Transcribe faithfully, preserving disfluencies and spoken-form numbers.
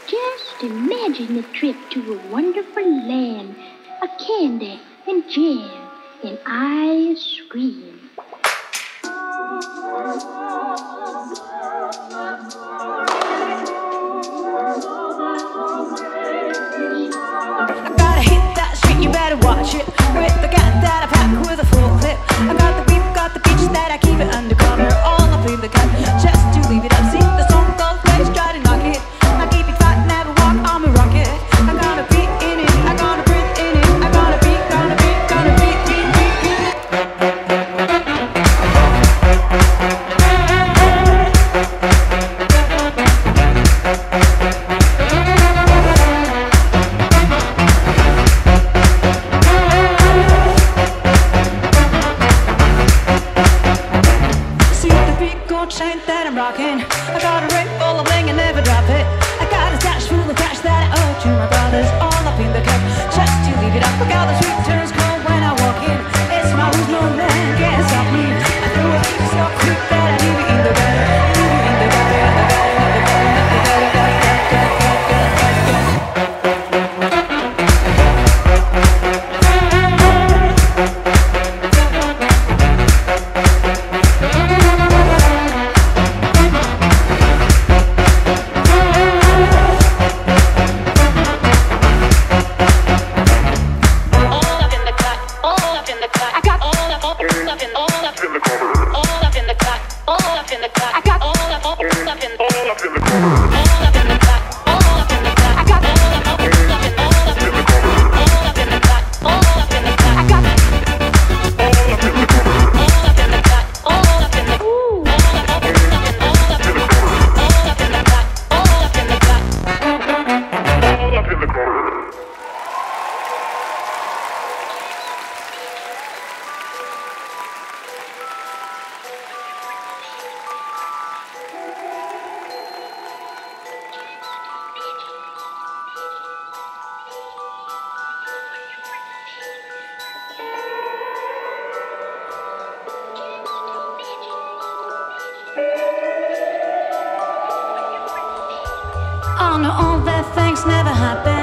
Just imagine a trip to a wonderful land, a candy and jam and ice cream. I gotta hit that street, you better watch it. With the gat that I pack with a full clip. I got the beef, got the beach that I keep it undercover. All up in the cut, just to leave it up. See the song goes, please try to knock it. I keep it fat, never walk, I'm a rocket. I gotta be in it, I gotta breathe in it. I gotta be, gotta be, gotta be, be, be, be. Chain that I'm rocking. I got a ring full of bling and never drop it. I got a stash full of cash that I owe to my brothers, all up in the cup, just to leave it up. I got the sweet turns cold when I walk in. It's my rules, no man can stop me. I throw a piece so quick that I leave it in the gutter, leave it in the gutter, in the gutter, in the gutter, in the gutter, gutter, gutter, I know all that things never happen.